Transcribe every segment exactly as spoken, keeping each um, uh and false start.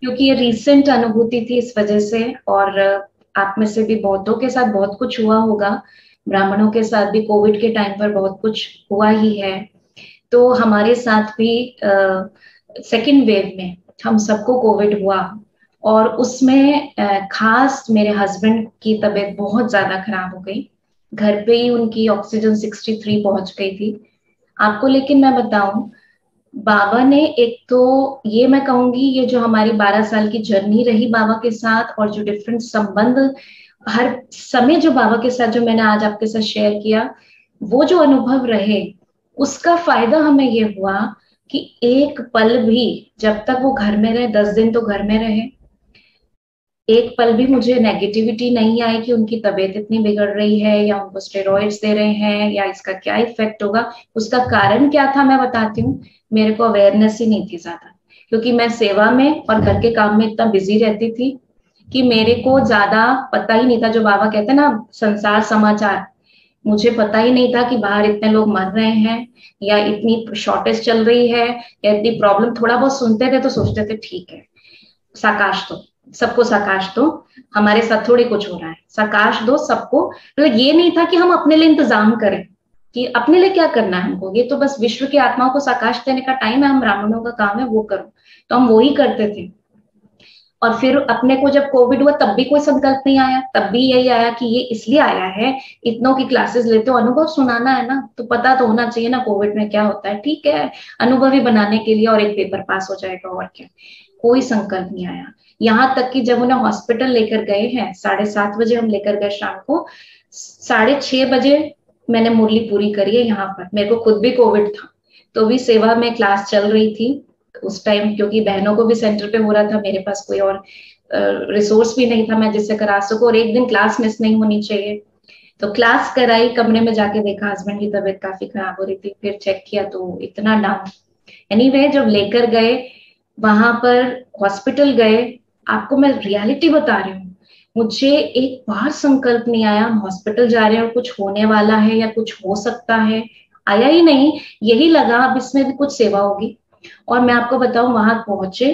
क्योंकि ये रीसेंट अनुभूति थी इस वजह से। और आप में से भी बहुतों के साथ बहुत कुछ हुआ होगा, ब्राह्मणों के साथ भी कोविड के टाइम पर बहुत कुछ हुआ ही है। तो हमारे साथ भी सेकेंड वेव में हम सबको कोविड हुआ, और उसमें अ, खास मेरे हस्बैंड की तबीयत बहुत ज्यादा खराब हो गई। घर पे ही उनकी ऑक्सीजन सिक्सटी थ्री पहुंच गई थी आपको। लेकिन मैं बताऊं, बाबा ने एक तो, ये मैं कहूंगी, ये जो हमारी बारह साल की जर्नी रही बाबा के साथ, और जो डिफरेंट संबंध हर समय जो बाबा के साथ जो मैंने आज आपके साथ शेयर किया, वो जो अनुभव रहे, उसका फायदा हमें ये हुआ कि एक पल भी, जब तक वो घर में रहे, दस दिन तो घर में रहे, एक पल भी मुझे नेगेटिविटी नहीं आई कि उनकी तबीयत इतनी बिगड़ रही है, या उनको स्टेरॉइड्स दे रहे हैं, या इसका क्या इफेक्ट होगा। उसका कारण क्या था मैं बताती हूँ। मेरे को अवेयरनेस ही नहीं थी ज्यादा, क्योंकि मैं सेवा में और घर के काम में इतना बिजी रहती थी कि मेरे को ज्यादा पता ही नहीं था। जो बाबा कहते हैं ना, संसार समाचार, मुझे पता ही नहीं था कि बाहर इतने लोग मर रहे हैं, या इतनी शॉर्टेज चल रही है, या इतनी प्रॉब्लम। थोड़ा बहुत सुनते थे तो सोचते थे ठीक है, साकाश दो सबको, साकाश दो, हमारे साथ थोड़ी कुछ हो रहा है, साकाश दो सबको। मतलब ये नहीं था कि हम अपने लिए इंतजाम करें, कि अपने लिए क्या करना है हमको, ये तो बस विश्व की आत्माओं को साकाश देने का टाइम है, हम ब्राह्मणों का काम है वो करो। तो हम वो ही करते थे। और फिर अपने को जब कोविड हुआ तब भी कोई संकल्प नहीं आया, तब भी यही आया कि ये इसलिए आया है, इतनों की क्लासेस लेते हो, अनुभव सुनाना है ना, तो पता तो होना चाहिए ना कोविड में क्या होता है। ठीक है, अनुभवी बनाने के लिए, और एक पेपर पास हो जाएगा और क्या। कोई संकल्प नहीं आया। यहाँ तक कि जब उन्हें हॉस्पिटल लेकर गए हैं, साढ़े सात बजे हम लेकर गए शाम को, साढ़े छह बजे मैंने मुरली पूरी करी है यहाँ पर। मेरे को खुद भी कोविड था, तो भी सेवा में क्लास चल रही थी उस टाइम, क्योंकि बहनों को भी सेंटर पे हो रहा था, मेरे पास कोई और रिसोर्स भी नहीं था मैं जिससे करा सकूं, और एक दिन क्लास मिस नहीं होनी चाहिए। तो क्लास कराई, कमरे में जाके देखा हस्बैंड की तबीयत काफी खराब हो रही थी, फिर चेक किया तो इतना डाउन। एनीवे, जब लेकर गए वहां पर, हॉस्पिटल गए, आपको मैं रियलिटी बता रही हूँ, मुझे एक बार संकल्प नहीं आया हम हॉस्पिटल जा रहे हैं और कुछ होने वाला है या कुछ हो सकता है। आया ही नहीं। यही लगा अब इसमें भी कुछ सेवा होगी। और मैं आपको बताऊं, वहां पहुंचे,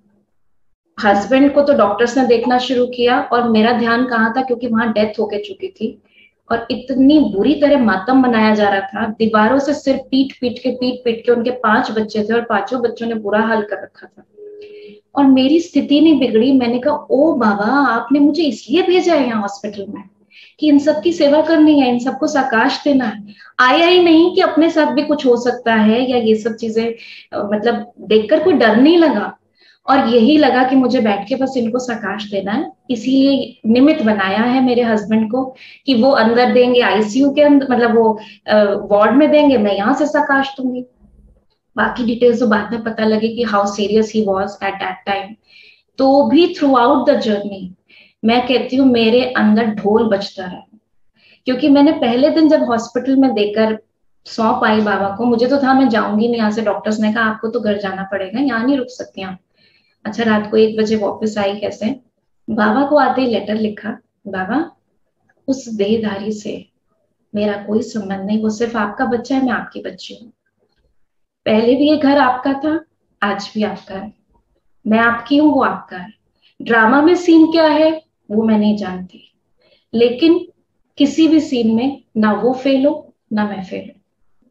हस्बैंड को तो डॉक्टर्स ने देखना शुरू किया, और मेरा ध्यान कहाँ था, क्योंकि वहां डेथ होके चुकी थी, और इतनी बुरी तरह मातम मनाया जा रहा था। दीवारों से सिर्फ पीट पीट के पीट पीट के, उनके पांच बच्चे थे और पांचों बच्चों ने बुरा हाल कर रखा था, और मेरी स्थिति नहीं बिगड़ी। मैंने कहा, ओ बाबा, आपने मुझे इसलिए भेजा है यहाँ हॉस्पिटल में कि इन सब की सेवा करनी है, इन सबको साकाश देना है। आया ही नहीं कि अपने साथ भी कुछ हो सकता है, या ये सब चीजें, मतलब देखकर कोई डर नहीं लगा, और यही लगा कि मुझे बैठ के बस इनको साकाश देना है। इसीलिए निमित्त बनाया है मेरे हस्बैंड को, कि वो अंदर देंगे आईसीयू के अंदर, मतलब वो वार्ड में देंगे, मैं यहाँ से साकाश दूंगी। बाकी डिटेल्स तो बाद में पता लगे कि how serious he was at that time. तो भी थ्रू आउट द जर्नी मैं कहती हूँ मेरे अंदर ढोल बजता रहा, क्योंकि मैंने पहले दिन जब हॉस्पिटल में देकर सौंप आई बाबा को, मुझे तो था मैं जाऊंगी नहीं यहाँ से। डॉक्टर्स ने कहा आपको तो घर जाना पड़ेगा, यहाँ नहीं रुक सकती आप। अच्छा, रात को एक बजे वापस आई कैसे, बाबा को आते ही लेटर लिखा, बाबा, उस देहधारी से मेरा कोई संबंध नहीं, वो सिर्फ आपका बच्चा है, मैं आपकी बच्ची हूँ। पहले भी ये घर आपका था, आज भी आपका है, मैं आपकी हूँ, वो आपका है। ड्रामा में सीन क्या है वो मैं नहीं जानती, लेकिन किसी भी सीन में ना वो फेल हो ना मैं फेल हूं।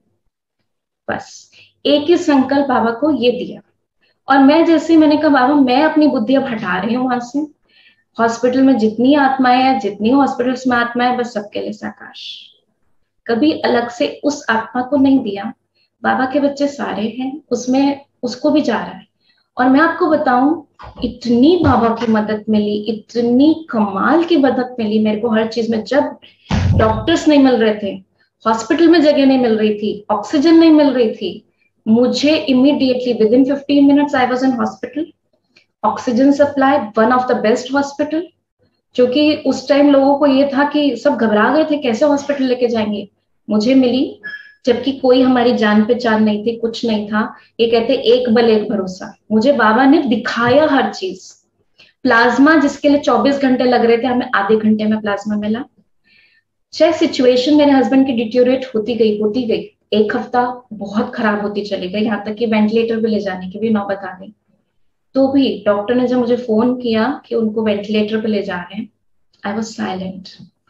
बस एक ही संकल्प बाबा को ये दिया। और मैं जैसे मैंने कहा, बाबा मैं अपनी बुद्धि अब हटा रही हूँ वहां से, हॉस्पिटल में जितनी आत्माएं हैं, जितनी हॉस्पिटल्स में आत्माएं, बस सबके लिए साकाश। कभी अलग से उस आत्मा को नहीं दिया। बाबा के बच्चे सारे हैं उसमें, उसको भी जा रहा है। और मैं आपको बताऊं, इतनी बाबा की मदद मिली, इतनी कमाल की मदद मिली मेरे को हर चीज में। जब डॉक्टर्स नहीं मिल रहे थे, हॉस्पिटल में जगह नहीं मिल रही थी, ऑक्सीजन नहीं मिल रही थी, मुझे immediately within fifteen minutes I was in hospital. Oxygen supply, one of the best hospital, जो कि उस टाइम लोगों को ये था कि सब घबरा गए थे कैसे हॉस्पिटल लेके जाएंगे, मुझे मिली। जबकि कोई हमारी जान पहचान नहीं थी, कुछ नहीं था। ये कहते एक बल एक भरोसा, मुझे बाबा ने दिखाया हर चीज। प्लाज्मा जिसके लिए चौबीस घंटे लग रहे थे, हमें आधे घंटे में प्लाज्मा मिला। चाहे सिचुएशन मेरे हस्बैंड की डिट्योरेट होती गई होती गई, एक हफ्ता बहुत खराब होती चली गई, यहाँ तक कि वेंटिलेटर पे ले जाने की भी नौबत आ गई। तो भी डॉक्टर ने जब मुझे फोन किया कि उनको वेंटिलेटर पे ले जा रहे हैं, आई वॉज साइलेंट।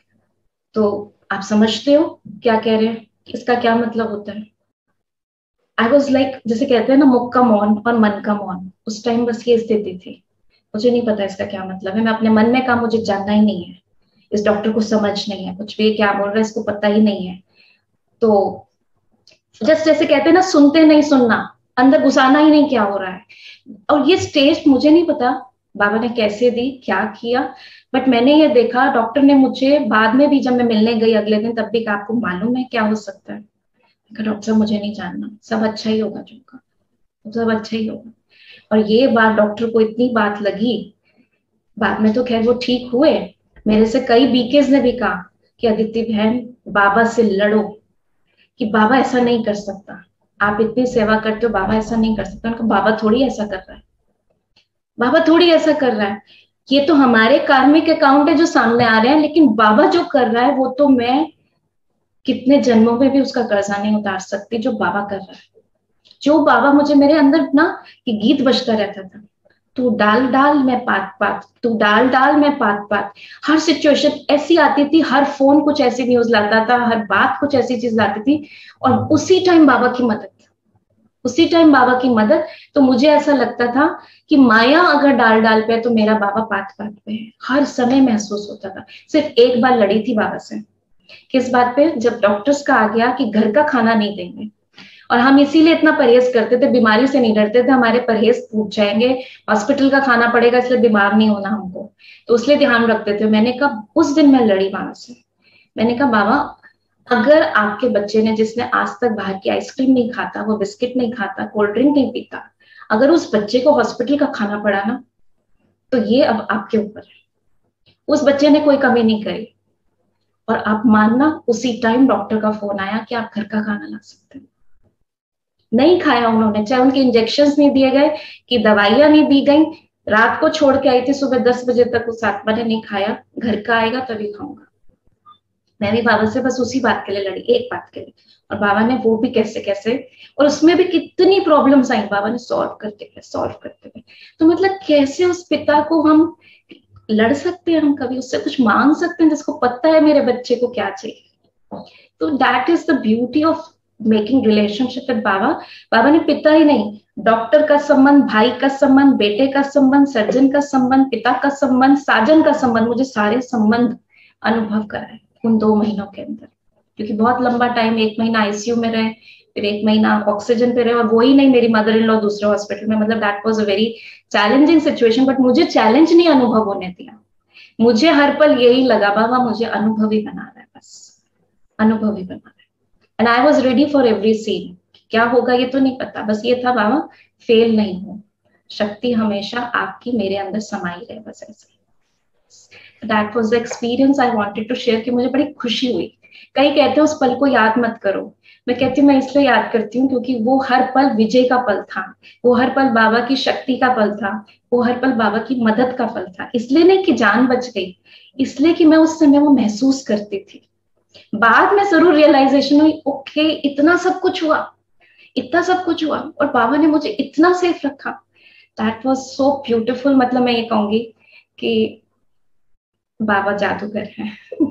तो आप समझते हो क्या कह रहे हैं, इसका क्या मतलब होता है? आई वॉज लाइक, जैसे कहते हैं ना, मुख का मौन और मन का मौन, उस टाइम बस ये स्थिति थी। मुझे नहीं पता इसका क्या मतलब है। मैं अपने मन में कहा मुझे जानना ही नहीं है, इस डॉक्टर को समझ नहीं है कुछ भी क्या बोल रहा है, इसको पता ही नहीं है। तो जस्ट जैसे कहते हैं ना, सुनते नहीं सुनना, अंदर घुसाना ही नहीं क्या हो रहा है। और ये स्टेज मुझे नहीं पता बाबा ने कैसे दी, क्या किया, बट मैंने ये देखा, डॉक्टर ने मुझे बाद में भी जब मैं मिलने गई अगले दिन, तब भी कहा आपको मालूम है क्या हो सकता है? डॉक्टर साहब मुझे नहीं जानना, सब अच्छा ही होगा, जो का सब अच्छा ही होगा। और ये बात डॉक्टर को इतनी बात लगी, बाद में तो खैर वो ठीक हुए। मेरे से कई बीकेज ने भी कहा कि अदिति बहन, बाबा से लड़ो, कि बाबा ऐसा नहीं कर सकता, आप इतनी सेवा करते हो, बाबा ऐसा नहीं कर सकता। उनको बाबा थोड़ी ऐसा कर रहा है, बाबा थोड़ी ऐसा कर रहा है, ये तो हमारे कार्मिक अकाउंट है जो सामने आ रहे हैं, लेकिन बाबा जो कर रहा है वो तो मैं कितने जन्मों में भी उसका कर्जा नहीं उतार सकती, जो बाबा कर रहा है। जो बाबा, मुझे मेरे अंदर ना कि गीत बजता रहता था, तू डाल डाल मैं पात पात, तू डाल डाल मैं पात पात। हर सिचुएशन ऐसी आती थी, हर फोन कुछ ऐसी न्यूज लाता था, हर बात कुछ ऐसी चीज लाती थी, और उसी टाइम बाबा की मदद, उसी टाइम बाबा की मदद। तो मुझे ऐसा लगता था कि माया अगर डाल डाल पे है तो मेरा बाबा पात पात पे है, हर समय महसूस होता था। सिर्फ एक बार लड़ी थी बाबा से, किस बात पे? जब डॉक्टर्स का आ गया कि घर का खाना नहीं देंगे, और हम इसीलिए इतना परहेज करते थे, बीमारी से नहीं डरते थे, हमारे परहेज टूट जाएंगे, हॉस्पिटल का खाना पड़ेगा, इसलिए बीमार नहीं होना हमको, तो इसलिए ध्यान रखते थे। मैंने कहा, उस दिन मैं लड़ी बाबा से, मैंने कहा बाबा, अगर आपके बच्चे ने, जिसने आज तक बाहर की आइसक्रीम नहीं खाता, वो बिस्किट नहीं खाता, कोल्ड ड्रिंक नहीं पीता, अगर उस बच्चे को हॉस्पिटल का खाना पड़ा ना, तो ये अब आपके ऊपर है। उस बच्चे ने कोई कमी नहीं करी, और आप मानना, उसी टाइम डॉक्टर का फोन आया कि आप घर का खाना ला सकते हैं। नहीं खाया उन्होंने, चाहे उनके इंजेक्शन नहीं दिए गए, कि दवाइयां नहीं दी गई, रात को छोड़ के आई थी, सुबह दस बजे तक उस आत्मा ने नहीं खाया, घर का आएगा तभी खाऊंगा। मैं भी बाबा से बस उसी बात के लिए लड़ी, एक बात के लिए, और बाबा ने वो भी कैसे कैसे, और उसमें भी कितनी प्रॉब्लम्स आई, बाबा ने सॉल्व करते गए, सॉल्व करते गए। तो मतलब कैसे उस पिता को हम लड़ सकते हैं, हम कभी उससे कुछ मांग सकते हैं जिसको पता है मेरे बच्चे को क्या चाहिए? तो that is the beauty of making relationship with Baba. Baba ने पिता ही नहीं, डॉक्टर का संबंध, भाई का संबंध, बेटे का संबंध, सर्जन का संबंध, पिता का संबंध, साजन का संबंध, मुझे सारे संबंध अनुभव कराए उन दो महीनों के अंदर। क्योंकि बहुत लंबा टाइम, एक महीना आईसीयू में रहे, फिर एक महीना ऑक्सीजन पे रहे, और वो ही नहीं, मेरी मदर इन लॉ दूसरे हॉस्पिटल में, मतलब that was a very challenging situation. But मुझे चैलेंज नहीं अनुभव होने दिया, मुझे हर पल यही लगा, बाबा मुझे अनुभवी बना रहा है, बस अनुभवी बना रहा है। And I was ready for every scene. क्या होगा ये तो नहीं पता, बस ये था बाबा फेल नहीं हो, शक्ति हमेशा आपकी मेरे अंदर समाई रहे, बस ऐसे। That was the experience I wanted to share, कि मुझे बड़ी खुशी हुई। कई कहते हैं उस पल को याद मत करो, मैं कहती हूँ मैं इसलिए याद करती हूँ क्योंकि वो हर पल विजय का पल था, वो हर पल बाबा की शक्ति का पल था, वो हर पल बाबा की मदद का पल था। इसलिए नहीं कि जान बच गई, इसलिए कि मैं उस समय वो महसूस करती थी। बाद में जरूर रियलाइजेशन हुई, ओके इतना सब कुछ हुआ, इतना सब कुछ हुआ, और बाबा ने मुझे इतना सेफ रखा। That was so beautiful. मतलब मैं ये कहूंगी कि बाबा जादूगर हैं।